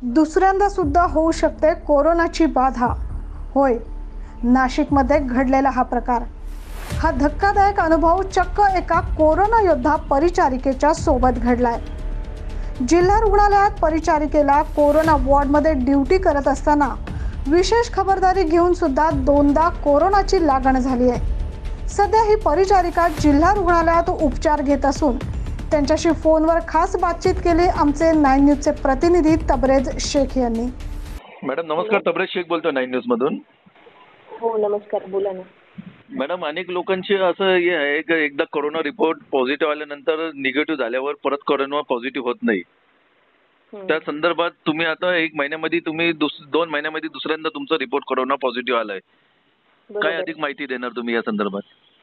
दुसऱ्यांदा सुद्धा होऊ शकते कोरोनाची बाधा। होय, नाशिकमध्ये घडलेला हा प्रकार, हा धक्कादायक अनुभव चक्क एका कोरोना योद्धा परिचारिकेच्या सोबत घडलाय। जिल्हा रुग्णालयात परिचारिकेला कोरोना वॉर्डमध्ये ड्युटी करत असताना विशेष खबरदारी घेऊन सुद्धा दोनदा कोरोनाची लागण झाली आहे। सध्या ही परिचारिका जिल्हा रुग्णालयात उपचार घेत असून त्यांच्याशी फोनवर खास बातचीत केली आमचे 9 न्यूजचे प्रतिनिधी तबरेज शेख यांनी। मॅडम नमस्कार, तबरेज शेख बोलतो 9 न्यूज मधून। हो नमस्कार, बोला ना। मॅडम, अनेक लोकांची असं हे आहे की एकदा कोरोना रिपोर्ट पॉझिटिव्ह आल्यानंतर निगेटिव्ह झाल्यावर परत कोरोना पॉझिटिव्ह होत नाही। त्या संदर्भात तुम्ही आता 1 महिन्यामध्ये तुम्ही 2 महिन्यामध्ये दुसऱ्यांदा तुमचा रिपोर्ट कोरोना पॉझिटिव्ह आलाय, काय अधिक माहिती देणार तुम्ही या संदर्भात?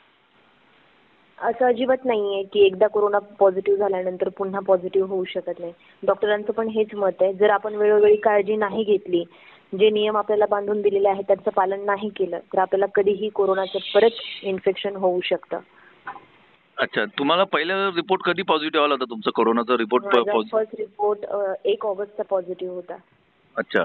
असं अजिबात नाहीये की एकदा कोरोना पॉझिटिव्ह झाल्यानंतर पुन्हा पॉझिटिव्ह होऊ शकत नाही। डॉक्टरांचं पण हेच मत आहे, जर आपण वेळोवेळी काळजी नाही घेतली, जे नियम आपल्याला बांधून दिलेले आहेत त्याचं पालन नाही केलं तर आपल्याला कधीही कोरोनाचं परत इन्फेक्शन होऊ शकतं। अच्छा, तुम्हाला पहिला रिपोर्ट कधी पॉझिटिव्ह आला होता तुमचा कोरोनाचा रिपोर्ट? फर्स्ट रिपोर्ट 1 ऑगस्टचा पॉझिटिव्ह होता। अच्छा,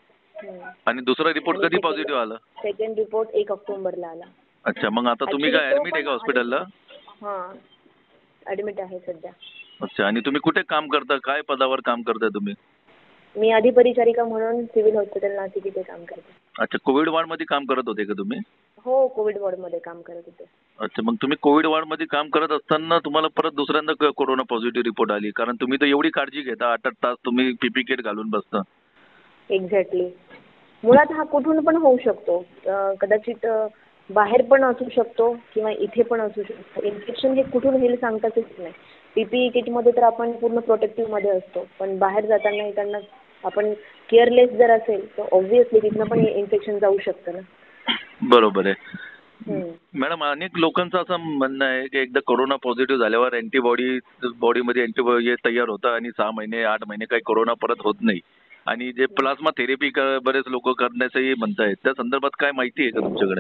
आणि दुसरा रिपोर्ट कधी पॉझिटिव्ह आला? सेकंड रिपोर्ट 1 ऑक्टोबरला आला। अच्छा, मग आता तुम्ही काय ऍडमिट आहे का हॉस्पिटलला? हां, ऍडमिट आहे सध्या। अच्छा, आणि तुम्ही कुठे काम करता, काय पदावर काम करताय तुम्ही? मी अधिपरिचारिका म्हणून सिव्हिल हॉस्पिटल नाशिक इथे काम करते। अच्छा, कोविड वॉर्ड मध्ये काम करत होते का तुम्ही? हो, कोविड वॉर्ड मध्ये काम करत होते। अच्छा, मग तुम्ही कोविड वॉर्ड मध्ये काम करत असताना तुम्हाला परत दुसऱ्यांदा कोरोना पॉझिटिव्ह रिपोर्ट आली, कारण तुम्ही तर एवढी काळजी घेता, 8-8 तास तुम्ही पीपी किट घालून बसता। एक्झॅक्टली, मुळात हा कुठून पण होऊ शकतो, कदाचित बाहेर पण असू शकतो किंवा इथे पण असू शकतो। इन्फेक्शन हे कुठून होईल सांगताच येत नाही। पीपीई किट मध्ये तर आपण पूर्ण प्रोटेक्टिव्ह मध्ये असतो, पण बाहेर जाताना येताना आपण केअरलेस जर असेल तर ऑब्व्हियसली तिथनं पण इन्फेक्शन जाऊ शकतं ना। बरोबर आहे मॅडम, अनेक लोकांचं असं म्हणणं आहे की एकदा कोरोना पॉझिटिव्ह झाल्यावर अँटीबॉडी बॉडीमध्ये अँटीबॉडी तयार होतं आणि 6 महिने 8 महिने काही कोरोना परत होत नाही, आणि जे प्लाझ्मा थेरपी बरेच लोक करण्याचंही म्हणतायत, त्या संदर्भात काय माहिती आहे का तुमच्याकडे?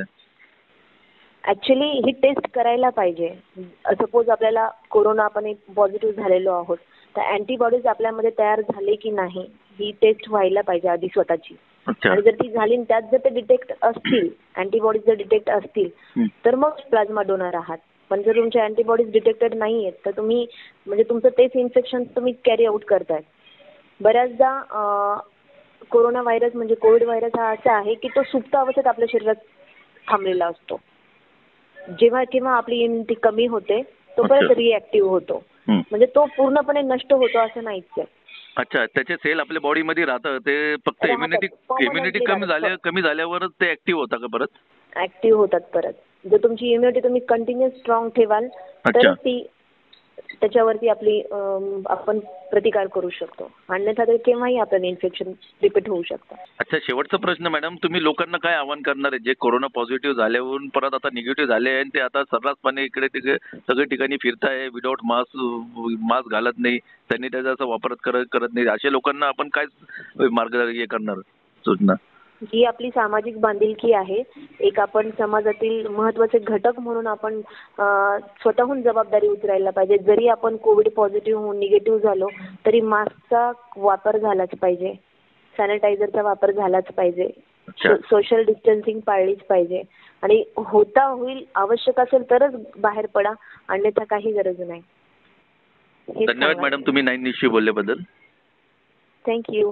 ऍक्च्युली ही टेस्ट करायला पाहिजे। सपोज आपल्याला कोरोना आपण पॉझिटिव्ह झालेलो आहोत तर अँटीबॉडीज आपल्यामध्ये तयार झाले की नाही ही टेस्ट व्हायला पाहिजे आधी स्वतःची। आणि जर ती झाली त्यात जर ते डिटेक्ट असतील, अँटीबॉडीज जर डिटेक्ट असतील तर मग प्लाझ्मा डोनर आहात। पण जर तुमचे अँटीबॉडीज डिटेक्टेड नाही आहेत तर तुम्ही म्हणजे तुमचं तेच इन्फेक्शन तुम्ही कॅरी आउट करताय। बऱ्याचदा कोरोना व्हायरस म्हणजे कोविड व्हायरस हा असा आहे की तो सुप्त अवस्थेत आपल्या शरीरात थांबलेला असतो। जेव्हा केव्हा आपली इम्युनिटी कमी होते तो परत रिएक्टिव्ह होतो, म्हणजे तो पूर्णपणे नष्ट होतो असं नाहीच आहे। अच्छा, त्याचे सेल आपल्या बॉडीमध्ये राहतात, ते फक्त इम्युनिटी कमी झाल्यावरच ते ऍक्टिव्ह होतात का परत? ऍक्टिव्ह होतात परत। जर तुमची इम्युनिटी तुम्ही कंटिन्युअस स्ट्रॉंग ठेवाल तर ती त्याच्यावरती आपली आपण प्रतिकार करू शकतो, अन्यथा ते केव्हाही आपलं इन्फेक्शन रिपीट होऊ शकतं। अच्छा, शेवटचा प्रश्न मॅडम, तुम्ही लोकांना काय आवाहन करणार आहे जे कोरोना पॉझिटिव्ह झाल्यावरून परत आता निगेटिव्ह झाले आणि ते आता सर्रासपणे इकडे तिकडे सगळे ठिकाणी फिरताय, विदाऊट मास्क घालत नाही, सॅनिटायझरचा वापर करत नाही, अशा लोकांना आपण काय मार्गदर्शन करणार, सूचना? ही आपली सामाजिक बांधिलकी आहे। एक आपण समाजातील महत्त्वाचे घटक म्हणून आपण स्वतःहून जबाबदारी उचलायला पाहिजे। जरी आपण कोविड पॉझिटिव्ह होऊन निगेटिव्ह झालो तरी मास्कचा वापर झालाच पाहिजे, सॅनिटायझरचा वापर झालाच पाहिजे, सोशल डिस्टन्सिंग पाळलीच पाहिजे, आणि होईल आवश्यक असेल तरच बाहेर पडा, अन्यथा काही गरज नाही। धन्यवाद मॅडम, तुम्ही 9 न्यूजशी बोलल्याबद्दल। थँक्यू।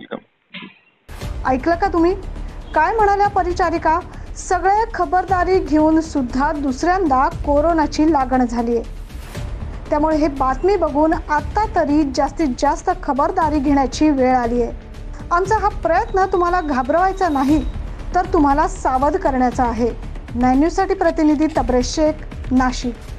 ऐकलं का तुम्ही काय म्हणाल्या परिचारिका? सगळे खबरदारी घेऊन सुद्धा दुसऱ्यांदा कोरोनाची लागण झाली आहे। त्यामुळे हे बातमी बघून आता तरी जास्तीत जास्त खबरदारी घेण्याची वेळ आली आहे। आमचा हा प्रयत्न तुम्हाला घाबरवायचा नाही तर तुम्हाला सावध करण्याचा आहे। 9 न्यूजसाठी प्रतिनिधी तबरेज शेख, नाशिक।